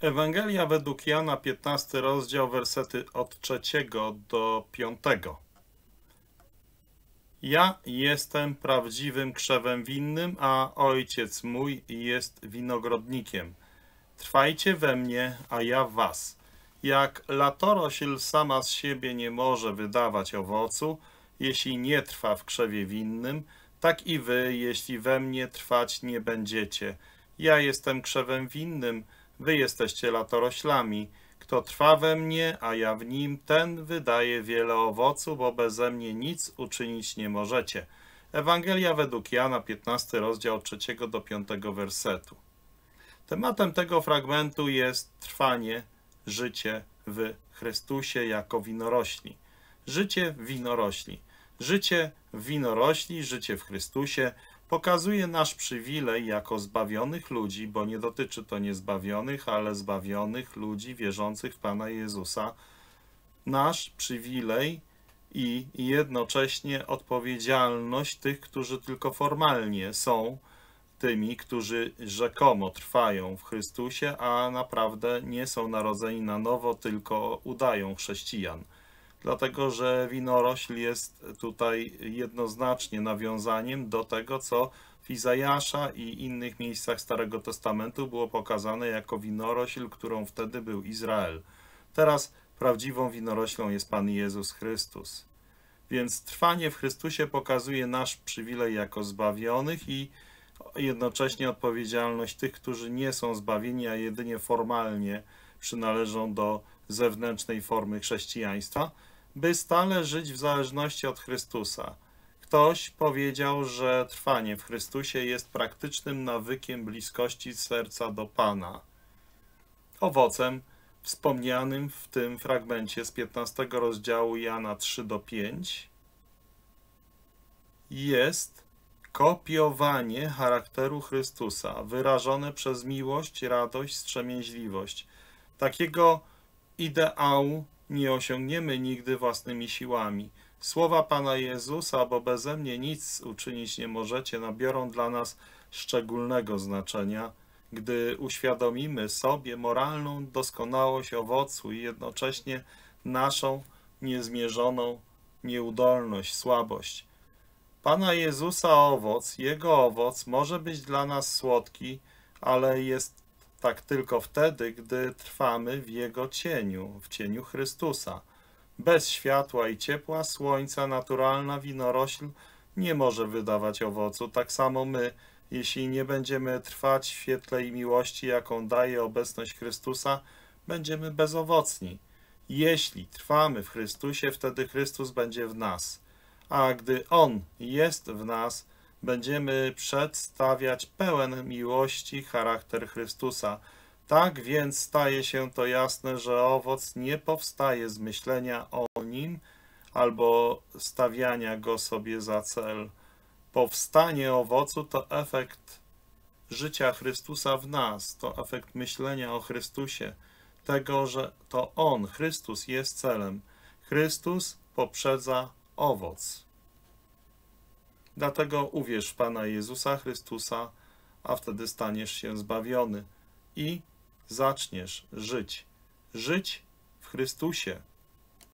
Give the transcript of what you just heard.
Ewangelia według Jana, 15 rozdział, wersety od 3 do 5. Ja jestem prawdziwym krzewem winnym, a Ojciec mój jest winogrodnikiem. Trwajcie we mnie, a ja w was. Jak latorośl sama z siebie nie może wydawać owocu, jeśli nie trwa w krzewie winnym, tak i wy, jeśli we mnie trwać nie będziecie. Ja jestem krzewem winnym, wy jesteście latoroślami. Kto trwa we mnie, a ja w nim, ten wydaje wiele owocu, bo beze mnie nic uczynić nie możecie. Ewangelia według Jana, 15 rozdział, od 3 do 5 wersetu. Tematem tego fragmentu jest trwanie, życie w Chrystusie jako winorośli. Życie w winorośli. Życie w winorośli, życie w Chrystusie pokazuje nasz przywilej jako zbawionych ludzi, bo nie dotyczy to niezbawionych, ale zbawionych ludzi wierzących w Pana Jezusa. Nasz przywilej i jednocześnie odpowiedzialność tych, którzy tylko formalnie są tymi, którzy rzekomo trwają w Chrystusie, a naprawdę nie są narodzeni na nowo, tylko udają chrześcijan. Dlatego, że winorośl jest tutaj jednoznacznie nawiązaniem do tego, co w Izajasza i innych miejscach Starego Testamentu było pokazane jako winorośl, którą wtedy był Izrael. Teraz prawdziwą winoroślą jest Pan Jezus Chrystus. Więc trwanie w Chrystusie pokazuje nasz przywilej jako zbawionych i jednocześnie odpowiedzialność tych, którzy nie są zbawieni, a jedynie formalnie przynależą do zewnętrznej formy chrześcijaństwa, by stale żyć w zależności od Chrystusa. Ktoś powiedział, że trwanie w Chrystusie jest praktycznym nawykiem bliskości serca do Pana. Owocem wspomnianym w tym fragmencie z 15 rozdziału Jana 3 do 5 jest kopiowanie charakteru Chrystusa, wyrażone przez miłość, radość, wstrzemięźliwość. Takiego ideału nie osiągniemy nigdy własnymi siłami. Słowa Pana Jezusa, bo beze mnie nic uczynić nie możecie, nabiorą dla nas szczególnego znaczenia, gdy uświadomimy sobie moralną doskonałość owocu i jednocześnie naszą niezmierzoną nieudolność, słabość. Pana Jezusa Jego owoc może być dla nas słodki, ale jest tak tylko wtedy, gdy trwamy w Jego cieniu, w cieniu Chrystusa. Bez światła i ciepła słońca naturalna winorośl nie może wydawać owocu. Tak samo my, jeśli nie będziemy trwać w świetle i miłości, jaką daje obecność Chrystusa, będziemy bezowocni. Jeśli trwamy w Chrystusie, wtedy Chrystus będzie w nas. A gdy On jest w nas, będziemy przedstawiać pełen miłości charakter Chrystusa. Tak więc staje się to jasne, że owoc nie powstaje z myślenia o Nim albo stawiania Go sobie za cel. Powstanie owocu to efekt życia Chrystusa w nas, to efekt myślenia o Chrystusie, tego, że to On, Chrystus, jest celem. Chrystus poprzedza owoc. Dlatego uwierz w Pana Jezusa Chrystusa, a wtedy staniesz się zbawiony i zaczniesz żyć. Żyć w Chrystusie.